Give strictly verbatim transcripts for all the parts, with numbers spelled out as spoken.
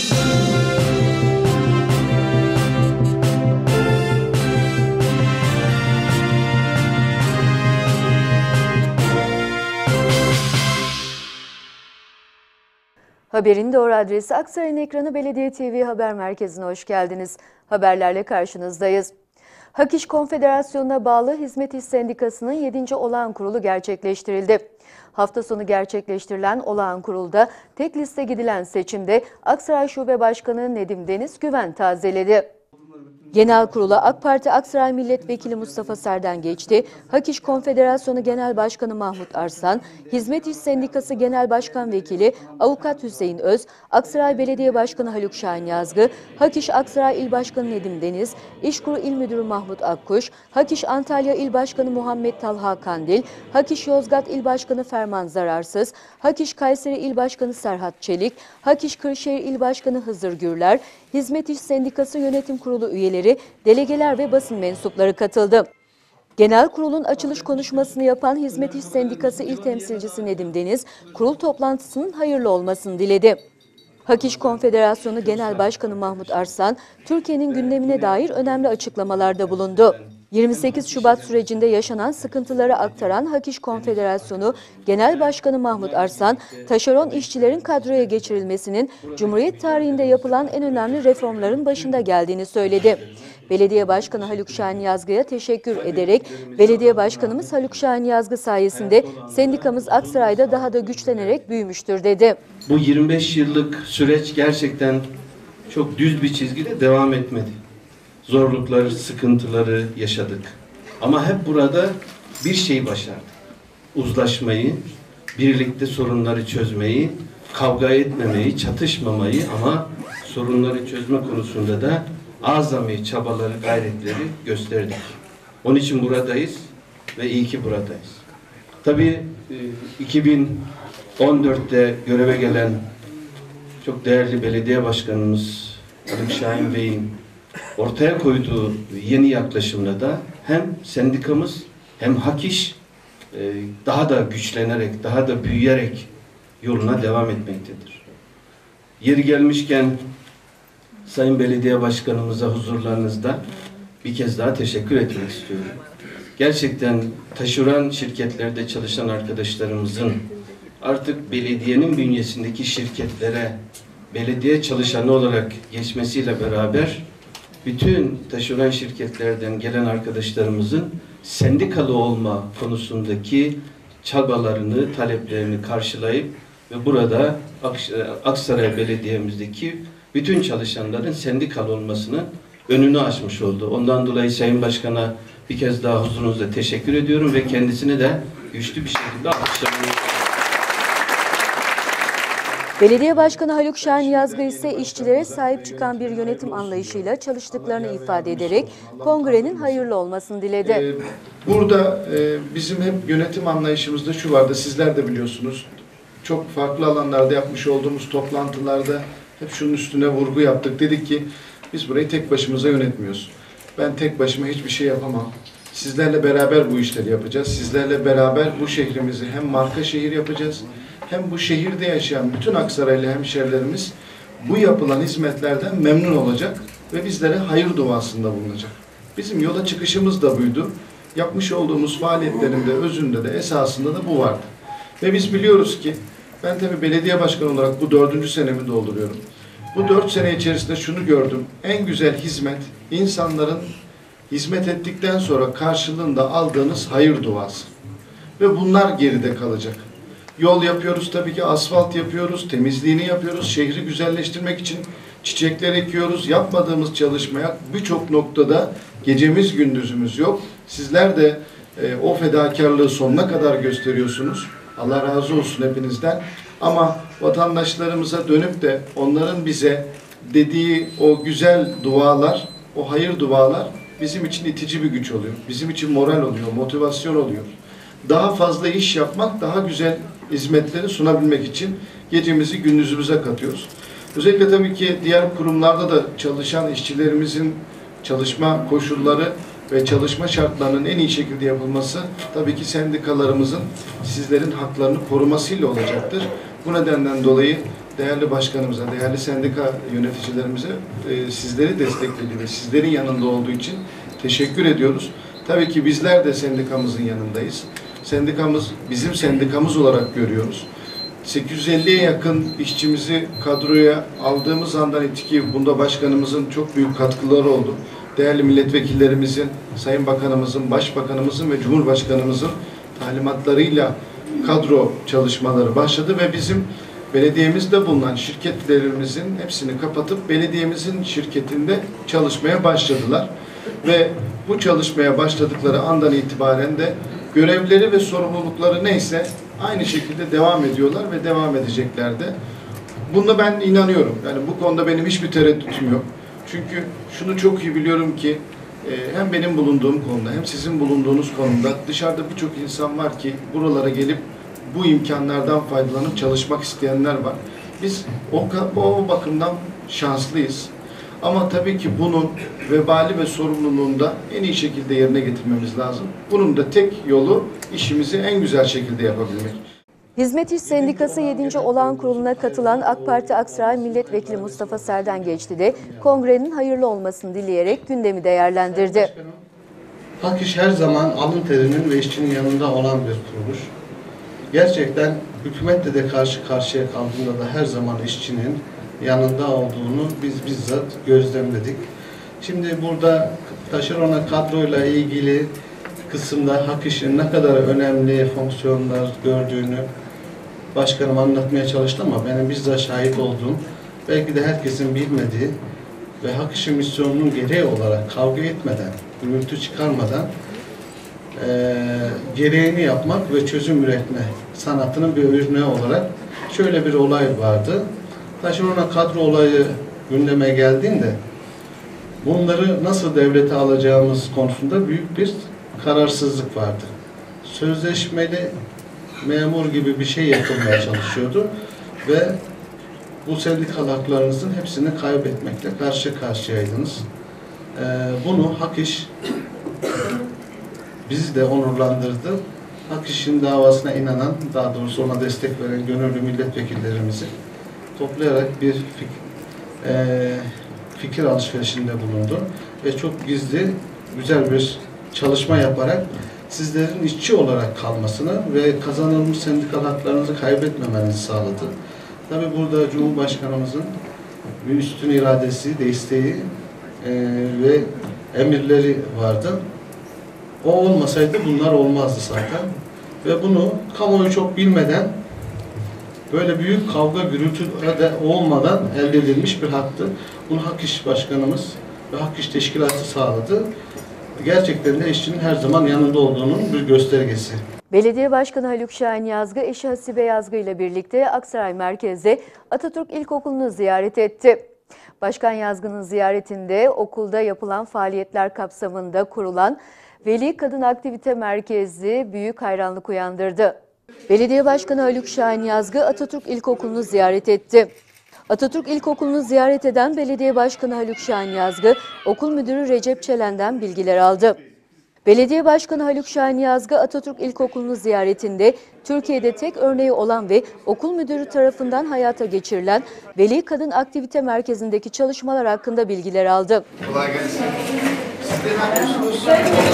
Haberin doğru adresi Aksaray'ın ekranı Belediye T V Haber Merkezi'ne hoş geldiniz. Haberlerle karşınızdayız. Hak İş Konfederasyonu'na bağlı Hizmet İş Sendikası'nın yedinci olağan kurulu gerçekleştirildi. Hafta sonu gerçekleştirilen olağan kurulda tek liste gidilen seçimde Aksaray Şube Başkanı Nedim Deniz Güven tazeledi. Genel kurula AK Parti Aksaray Milletvekili Mustafa Serden geçti. Hak İş Konfederasyonu Genel Başkanı Mahmut Arslan, Hizmet İş Sendikası Genel Başkan Vekili Avukat Hüseyin Öz, Aksaray Belediye Başkanı Haluk Şahin Yazgı, Hak İş Aksaray İl Başkanı Nedim Deniz, İşkur İl Müdürü Mahmut Akkuş, Hak İş Antalya İl Başkanı Muhammed Talha Kandil, Hak İş Yozgat İl Başkanı Ferman Zararsız, Hak İş Kayseri İl Başkanı Serhat Çelik, Hak İş Kırşehir İl Başkanı Hızır Gürler, Hizmet İş Sendikası Yönetim Kurulu üyeleri, delegeler ve basın mensupları katıldı. Genel kurulun açılış konuşmasını yapan Hizmet İş Sendikası İl Temsilcisi Nedim Deniz, kurul toplantısının hayırlı olmasını diledi. Hak İş Konfederasyonu Genel Başkanı Mahmut Arslan, Türkiye'nin gündemine dair önemli açıklamalarda bulundu. yirmi sekiz Şubat sürecinde yaşanan sıkıntıları aktaran Hak İş Konfederasyonu Genel Başkanı Mahmut Arslan, taşeron işçilerin kadroya geçirilmesinin Cumhuriyet tarihinde yapılan en önemli reformların başında geldiğini söyledi. Belediye Başkanı Haluk Şahin Yazgı'ya teşekkür ederek, Belediye Başkanımız Haluk Şahin Yazgı sayesinde sendikamız Aksaray'da daha da güçlenerek büyümüştür dedi. Bu yirmi beş yıllık süreç gerçekten çok düz bir çizgide devam etmedi. Zorlukları, sıkıntıları yaşadık. Ama hep burada bir şey başardık. Uzlaşmayı, birlikte sorunları çözmeyi, kavga etmemeyi, çatışmamayı ama sorunları çözme konusunda da azami çabaları, gayretleri gösterdik. Onun için buradayız ve iyi ki buradayız. Tabii iki bin on dörtte göreve gelen çok değerli belediye başkanımız Haluk Şahin Bey'in ortaya koyduğu yeni yaklaşımla da hem sendikamız hem Hak İş daha da güçlenerek, daha da büyüyerek yoluna devam etmektedir. Yeri gelmişken Sayın Belediye Başkanımıza huzurlarınızda bir kez daha teşekkür etmek istiyorum. Gerçekten taşeron şirketlerde çalışan arkadaşlarımızın artık belediyenin bünyesindeki şirketlere belediye çalışanı olarak geçmesiyle beraber bütün taşeron şirketlerden gelen arkadaşlarımızın sendikalı olma konusundaki çabalarını, taleplerini karşılayıp ve burada Aksaray Belediye'mizdeki bütün çalışanların sendikalı olmasının önünü açmış oldu. Ondan dolayı Sayın Başkan'a bir kez daha huzurunuzda teşekkür ediyorum ve kendisine de güçlü bir şekilde alkışlamaya. Belediye Başkanı Haluk Şahin Yazgı ise işçilere sahip çıkan bir yönetim anlayışıyla çalıştıklarını ifade ederek kongrenin hayırlı olmasını diledi. Ee, burada e, bizim hep yönetim anlayışımızda şu vardı, sizler de biliyorsunuz. Çok farklı alanlarda yapmış olduğumuz toplantılarda hep şunun üstüne vurgu yaptık. Dedik ki biz burayı tek başımıza yönetmiyoruz. Ben tek başıma hiçbir şey yapamam. Sizlerle beraber bu işleri yapacağız. Sizlerle beraber bu şehrimizi hem marka şehir yapacağız, hem bu şehirde yaşayan bütün Aksaraylı hemşerilerimiz bu yapılan hizmetlerden memnun olacak ve bizlere hayır duasında bulunacak. Bizim yola çıkışımız da buydu. Yapmış olduğumuz faaliyetlerin de özünde de esasında da bu vardı. Ve biz biliyoruz ki, ben tabii belediye başkanı olarak bu dördüncü senemi dolduruyorum. Bu dört sene içerisinde şunu gördüm. En güzel hizmet, insanların hizmet ettikten sonra karşılığında aldığınız hayır duası. Ve bunlar geride kalacak. Yol yapıyoruz tabii ki, asfalt yapıyoruz, temizliğini yapıyoruz, şehri güzelleştirmek için çiçekler ekiyoruz. Yapmadığımız çalışmaya birçok noktada gecemiz gündüzümüz yok. Sizler de e, o fedakarlığı sonuna kadar gösteriyorsunuz. Allah razı olsun hepinizden. Ama vatandaşlarımıza dönüp de onların bize dediği o güzel dualar, o hayır dualar bizim için itici bir güç oluyor. Bizim için moral oluyor, motivasyon oluyor. Daha fazla iş yapmak, daha güzel hizmetleri sunabilmek için gecemizi gündüzümüze katıyoruz. Özellikle tabii ki diğer kurumlarda da çalışan işçilerimizin çalışma koşulları ve çalışma şartlarının en iyi şekilde yapılması tabii ki sendikalarımızın sizlerin haklarını korumasıyla olacaktır. Bu nedenden dolayı değerli başkanımıza, değerli sendika yöneticilerimize e, sizleri desteklediği ve sizlerin yanında olduğu için teşekkür ediyoruz. Tabii ki bizler de sendikamızın yanındayız. Sendikamız bizim sendikamız olarak görüyoruz. sekiz yüz elliye yakın işçimizi kadroya aldığımız andan itibaren bunda başkanımızın çok büyük katkıları oldu. Değerli milletvekillerimizin, Sayın Bakanımızın, Başbakanımızın ve Cumhurbaşkanımızın talimatlarıyla kadro çalışmaları başladı ve bizim belediyemizde bulunan şirketlerimizin hepsini kapatıp belediyemizin şirketinde çalışmaya başladılar. Ve bu çalışmaya başladıkları andan itibaren de görevleri ve sorumlulukları neyse aynı şekilde devam ediyorlar ve devam edecekler de. Bunda ben inanıyorum. Yani bu konuda benim hiçbir tereddütüm yok. Çünkü şunu çok iyi biliyorum ki hem benim bulunduğum konuda hem sizin bulunduğunuz konuda dışarıda birçok insan var ki buralara gelip bu imkanlardan faydalanıp çalışmak isteyenler var. Biz o, o bakımdan şanslıyız. Ama tabii ki bunun vebali ve sorumluluğunu da en iyi şekilde yerine getirmemiz lazım. Bunun da tek yolu işimizi en güzel şekilde yapabilmek. Hizmet İş Sendikası yedinci Olağan Kurulu'na katılan AK Parti Aksaray Milletvekili Mustafa Serden Geçti de kongrenin hayırlı olmasını dileyerek gündemi değerlendirdi. Hak İş her zaman alın terinin ve işçinin yanında olan bir kuruluş. Gerçekten hükümetle de karşı karşıya kaldığında da her zaman işçinin yanında olduğunu biz bizzat gözlemledik. Şimdi burada taşerona kadroyla ilgili kısımda Hak İş'in ne kadar önemli fonksiyonlar gördüğünü başkanım anlatmaya çalıştı ama benim bizzat şahit olduğum, belki de herkesin bilmediği ve Hak İş'in misyonunun gereği olarak kavga etmeden, gürültü çıkarmadan e, gereğini yapmak ve çözüm üretme sanatının bir örneği olarak şöyle bir olay vardı. Taşerona kadro olayı gündeme geldiğinde bunları nasıl devlete alacağımız konusunda büyük bir kararsızlık vardı. Sözleşmeli memur gibi bir şey yapılmaya çalışıyordu ve bu sendikal haklarınızın hepsini kaybetmekle karşı karşıyaydınız. Ee, bunu Hak İş bizi de onurlandırdı. Hak İş'in davasına inanan, daha doğrusu ona destek veren gönüllü milletvekillerimizi toplayarak bir fik e, fikir alışverişinde bulundu ve çok gizli, güzel bir çalışma yaparak sizlerin işçi olarak kalmasını ve kazanılmış sendikal haklarınızı kaybetmemenizi sağladı. Tabii burada Cumhurbaşkanımızın bir üstün iradesi, desteği e, ve emirleri vardı. O olmasaydı bunlar olmazdı zaten. Ve bunu kamuoyu çok bilmeden, böyle büyük kavga gürültü de olmadan elde edilmiş bir haktı. Bunu Hak İş Başkanımız ve Hak İş Teşkilatı sağladı. Gerçekten de işçinin her zaman yanında olduğunun bir göstergesi. Belediye Başkanı Haluk Şahin Yazgı, eşi Hasibe Yazgı ile birlikte Aksaray merkezde Atatürk İlkokulu'nu ziyaret etti. Başkan Yazgı'nın ziyaretinde okulda yapılan faaliyetler kapsamında kurulan Veli Kadın Aktivite Merkezi büyük hayranlık uyandırdı. Belediye Başkanı Haluk Şahin Yazgı Atatürk İlkokulu'nu ziyaret etti. Atatürk İlkokulu'nu ziyaret eden Belediye Başkanı Haluk Şahin Yazgı, okul müdürü Recep Çelen'den bilgiler aldı. Belediye Başkanı Haluk Şahin Yazgı Atatürk İlkokulu'nu ziyaretinde Türkiye'de tek örneği olan ve okul müdürü tarafından hayata geçirilen Veli Kadın Aktivite Merkezi'ndeki çalışmalar hakkında bilgiler aldı. Kolay gelsin. Siz de ne yapıyorsunuz?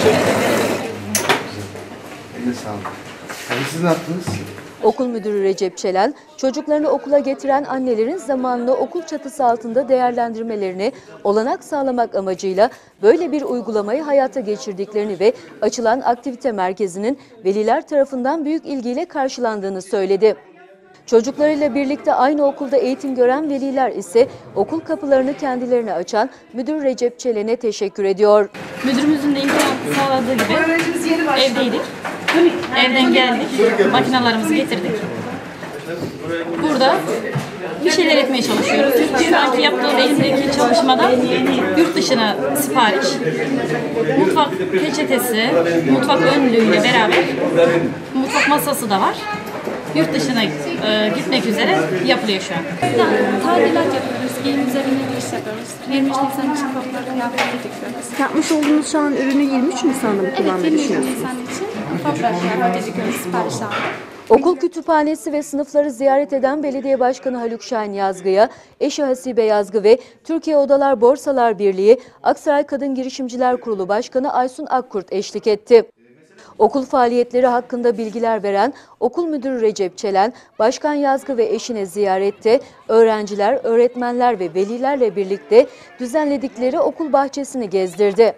Eline sağlık. Yani siz ne yaptınız? Okul müdürü Recep Çelen, çocuklarını okula getiren annelerin zamanını okul çatısı altında değerlendirmelerini olanak sağlamak amacıyla böyle bir uygulamayı hayata geçirdiklerini ve açılan aktivite merkezinin veliler tarafından büyük ilgiyle karşılandığını söyledi. Çocuklarıyla birlikte aynı okulda eğitim gören veliler ise okul kapılarını kendilerine açan müdür Recep Çelen'e teşekkür ediyor. Müdürümüzün de imkan sağladığı gibi evdeydik. Evden geldik, makinalarımızı getirdik. Burada bir şeyler etmeye çalışıyoruz. Şu anki yaptığım elimdeki çalışmada yurt dışına sipariş, mutfak peçetesi, mutfak önlüğüyle beraber mutfak masası da var. Yurt dışına e, gitmek üzere yapılıyor şu an. Tadilat yapıyoruz, giyim üzerine bir iş yapıyoruz. yirmi üç Nisan için topları kıyafetleri dikiyoruz. Yapmış olduğunuz şu an ürünü yirmi üç Nisan'da mı kullanmayı Evet, yirmi üç düşünüyorsunuz? Nisan için toplar kıyafeti dikiyoruz, sipariş aldık. Okul kütüphanesi ve sınıfları ziyaret eden Belediye Başkanı Haluk Şahin Yazgı'ya eşi Hasibe Yazgı ve Türkiye Odalar Borsalar Birliği Aksaray Kadın Girişimciler Kurulu Başkanı Aysun Akkurt eşlik etti. Okul faaliyetleri hakkında bilgiler veren Okul Müdürü Recep Çelen, Başkan Yazgı ve eşine ziyarette öğrenciler, öğretmenler ve velilerle birlikte düzenledikleri okul bahçesini gezdirdi.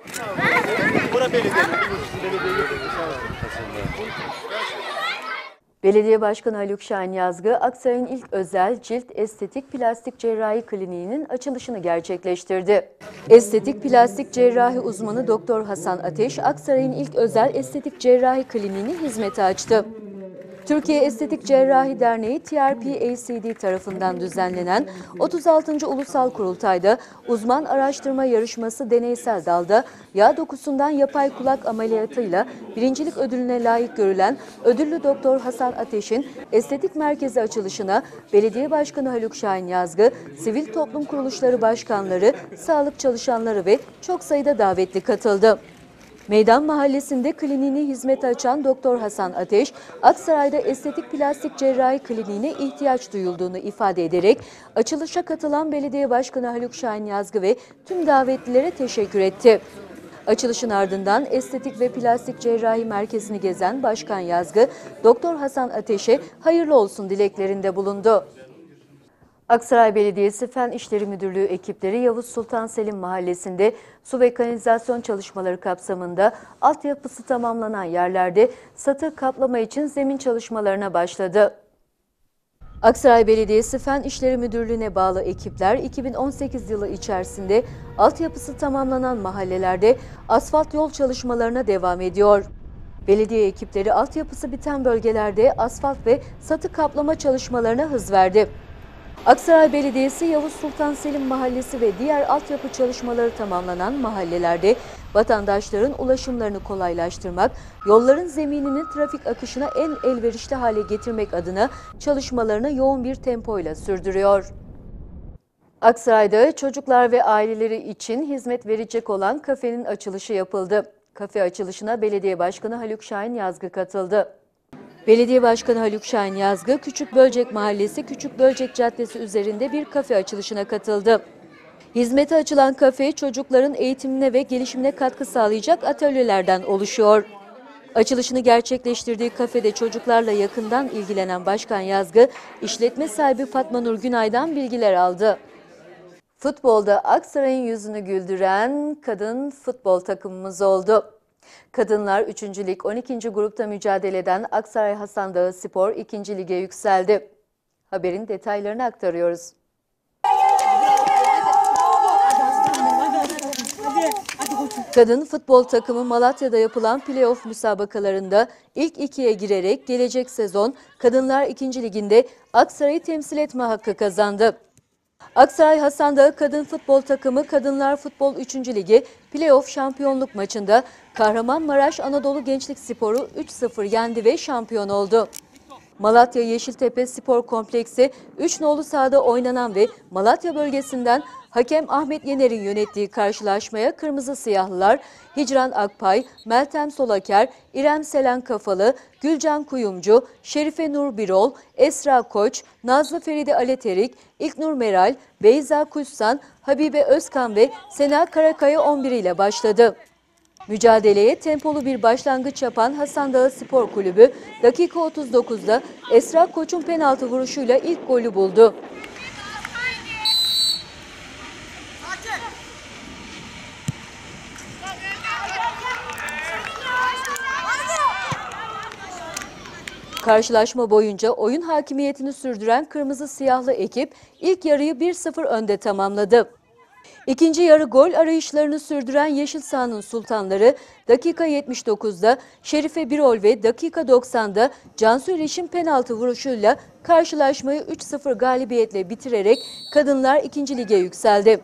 Belediye Başkanı Haluk Şahin Yazgı, Aksaray'ın ilk özel cilt estetik plastik cerrahi kliniğinin açılışını gerçekleştirdi. Estetik plastik cerrahi uzmanı Doktor Hasan Ateş, Aksaray'ın ilk özel estetik cerrahi kliniğini hizmete açtı. Türkiye Estetik Cerrahi Derneği T R P A C D tarafından düzenlenen otuz altıncı Ulusal Kurultay'da uzman araştırma yarışması deneysel dalda yağ dokusundan yapay kulak ameliyatıyla birincilik ödülüne layık görülen ödüllü Doktor Hasan Ateş'in estetik merkezi açılışına Belediye Başkanı Haluk Şahin Yazgı, sivil toplum kuruluşları başkanları, sağlık çalışanları ve çok sayıda davetli katıldı. Meydan Mahallesi'nde kliniğini hizmete açan Doktor Hasan Ateş, Aksaray'da estetik plastik cerrahi kliniğine ihtiyaç duyulduğunu ifade ederek açılışa katılan Belediye Başkanı Haluk Şahin Yazgı ve tüm davetlilere teşekkür etti. Açılışın ardından estetik ve plastik cerrahi merkezini gezen Başkan Yazgı, Doktor Hasan Ateş'e hayırlı olsun dileklerinde bulundu. Aksaray Belediyesi Fen İşleri Müdürlüğü ekipleri Yavuz Sultan Selim Mahallesi'nde su ve kanalizasyon çalışmaları kapsamında altyapısı tamamlanan yerlerde satır kaplama için zemin çalışmalarına başladı. Aksaray Belediyesi Fen İşleri Müdürlüğü'ne bağlı ekipler iki bin on sekiz yılı içerisinde altyapısı tamamlanan mahallelerde asfalt yol çalışmalarına devam ediyor. Belediye ekipleri altyapısı biten bölgelerde asfalt ve satı kaplama çalışmalarına hız verdi. Aksaray Belediyesi Yavuz Sultan Selim Mahallesi ve diğer altyapı çalışmaları tamamlanan mahallelerde vatandaşların ulaşımlarını kolaylaştırmak, yolların zemininin trafik akışına en elverişli hale getirmek adına çalışmalarını yoğun bir tempoyla sürdürüyor. Aksaray'da çocuklar ve aileleri için hizmet verecek olan kafenin açılışı yapıldı. Kafe açılışına Belediye Başkanı Haluk Şahin Yazgı katıldı. Belediye Başkanı Haluk Şahin Yazgı, Küçükbölcek Mahallesi, Küçükbölcek Caddesi üzerinde bir kafe açılışına katıldı. Hizmete açılan kafe, çocukların eğitimine ve gelişimine katkı sağlayacak atölyelerden oluşuyor. Açılışını gerçekleştirdiği kafede çocuklarla yakından ilgilenen Başkan Yazgı, işletme sahibi Fatma Nur Günay'dan bilgiler aldı. Futbolda Aksaray'ın yüzünü güldüren kadın futbol takımımız oldu. Kadınlar üçüncü Lig on ikinci grupta mücadele eden Aksaray Hasandağı Spor ikinci Lig'e yükseldi. Haberin detaylarını aktarıyoruz. Kadın futbol takımı Malatya'da yapılan playoff müsabakalarında ilk ikiye girerek gelecek sezon Kadınlar ikinci Lig'inde Aksaray'ı temsil etme hakkı kazandı. Aksaray Hasandağı Kadın Futbol Takımı Kadınlar Futbol üçüncü Ligi playoff şampiyonluk maçında Kahramanmaraş Anadolu Gençlik Sporu üç sıfır yendi ve şampiyon oldu. Malatya Yeşiltepe Spor Kompleksi üç nolu sahada oynanan ve Malatya bölgesinden hakem Ahmet Yener'in yönettiği karşılaşmaya Kırmızı Siyahlılar, Hicran Akpay, Meltem Solaker, İrem Selen Kafalı, Gülcan Kuyumcu, Şerife Nur Birol, Esra Koç, Nazlı Feride Aleterik, İlknur Meral, Beyza Kuşsan, Habibe Özkan ve Sena Karakaya on bir ile başladı. Mücadeleye tempolu bir başlangıç yapan Hasandağı Spor Kulübü dakika otuz dokuzda Esra Koç'un penaltı vuruşuyla ilk golü buldu. Karşılaşma boyunca oyun hakimiyetini sürdüren Kırmızı Siyahlı ekip ilk yarıyı bir sıfır önde tamamladı. İkinci yarı gol arayışlarını sürdüren Yeşil Sahanın Sultanları dakika yetmiş dokuzda Şerife Birol ve dakika doksanda Cansu İliş'in penaltı vuruşuyla karşılaşmayı üç sıfır galibiyetle bitirerek Kadınlar ikinci Lig'e yükseldi.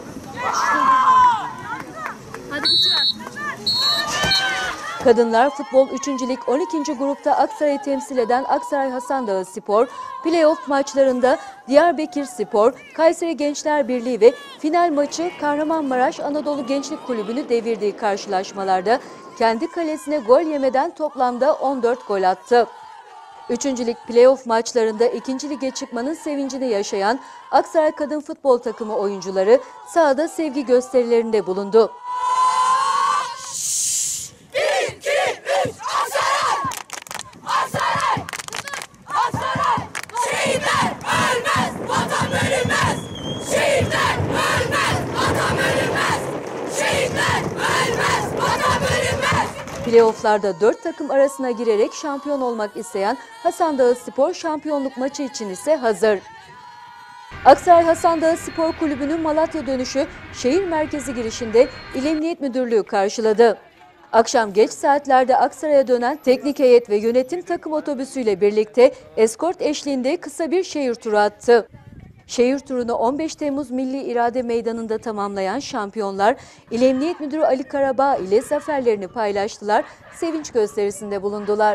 Hadi bitir artık. Kadınlar Futbol üçüncü Lig on ikinci grupta Aksaray'ı temsil eden Aksaray Hasandağı Spor, playoff maçlarında Diyarbakır Spor, Kayseri Gençler Birliği ve final maçı Kahramanmaraş Anadolu Gençlik Kulübü'nü devirdiği karşılaşmalarda kendi kalesine gol yemeden toplamda on dört gol attı. Üçüncü lig playoff maçlarında ikinci lige çıkmanın sevincini yaşayan Aksaray Kadın Futbol Takımı oyuncuları sahada sevgi gösterilerinde bulundu. Playoff'larda dört takım arasına girerek şampiyon olmak isteyen Hasandağı Spor şampiyonluk maçı için ise hazır. Aksaray Hasandağı Spor Kulübü'nün Malatya dönüşü şehir merkezi girişinde İl Emniyet Müdürlüğü karşıladı. Akşam geç saatlerde Aksaray'a dönen teknik heyet ve yönetim takım otobüsüyle birlikte eskort eşliğinde kısa bir şehir turu attı. Şehir turunu on beş Temmuz Milli İrade Meydanı'nda tamamlayan şampiyonlar, İl Emniyet Müdürü Ali Karabağ ile zaferlerini paylaştılar, sevinç gösterisinde bulundular.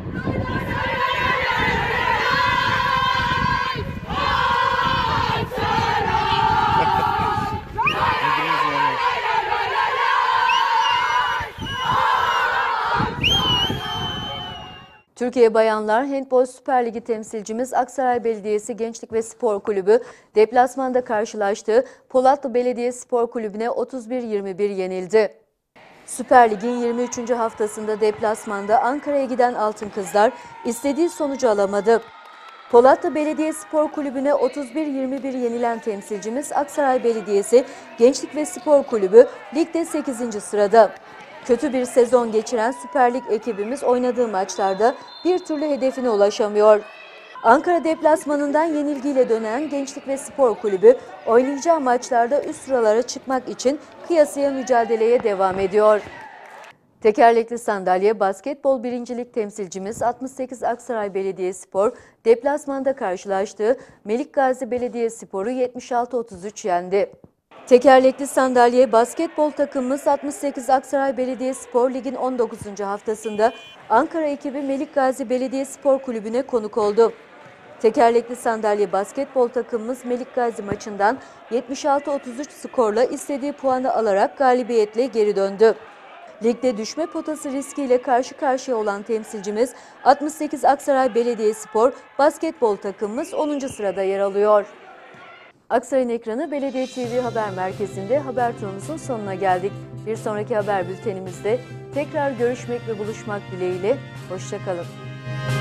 Türkiye Bayanlar Handbol Süper Ligi temsilcimiz Aksaray Belediyesi Gençlik ve Spor Kulübü deplasmanda karşılaştığı Polatlı Belediye Spor Kulübü'ne otuz bir yirmi bir yenildi. Süper Lig'in yirmi üçüncü haftasında deplasmanda Ankara'ya giden Altın Kızlar istediği sonucu alamadı. Polatlı Belediye Spor Kulübü'ne otuz bir yirmi bir yenilen temsilcimiz Aksaray Belediyesi Gençlik ve Spor Kulübü ligde sekizinci sırada. Kötü bir sezon geçiren Süper Lig ekibimiz oynadığı maçlarda bir türlü hedefine ulaşamıyor. Ankara deplasmanından yenilgiyle dönen Gençlik ve Spor Kulübü oynayacağı maçlarda üst sıralara çıkmak için kıyasıya mücadeleye devam ediyor. Tekerlekli sandalye basketbol birincilik temsilcimiz altmış sekiz Aksaray Belediyespor deplasmanda karşılaştığı Melikgazi Belediyespor'u yetmiş altı otuz üç yendi. Tekerlekli sandalye basketbol takımımız altmış sekiz Aksaray Belediyespor Lig'in on dokuzuncu haftasında Ankara ekibi Melikgazi Belediyespor Kulübü'ne konuk oldu. Tekerlekli sandalye basketbol takımımız Melikgazi maçından yetmiş altı otuz üç skorla istediği puanı alarak galibiyetle geri döndü. Ligde düşme potası riskiyle karşı karşıya olan temsilcimiz altmış sekiz Aksaray Belediyespor basketbol takımımız onuncu sırada yer alıyor. Aksaray'ın ekranı Belediye T V Haber Merkezi'nde haber turumuzun sonuna geldik. Bir sonraki haber bültenimizde tekrar görüşmek ve buluşmak dileğiyle. Hoşça kalın.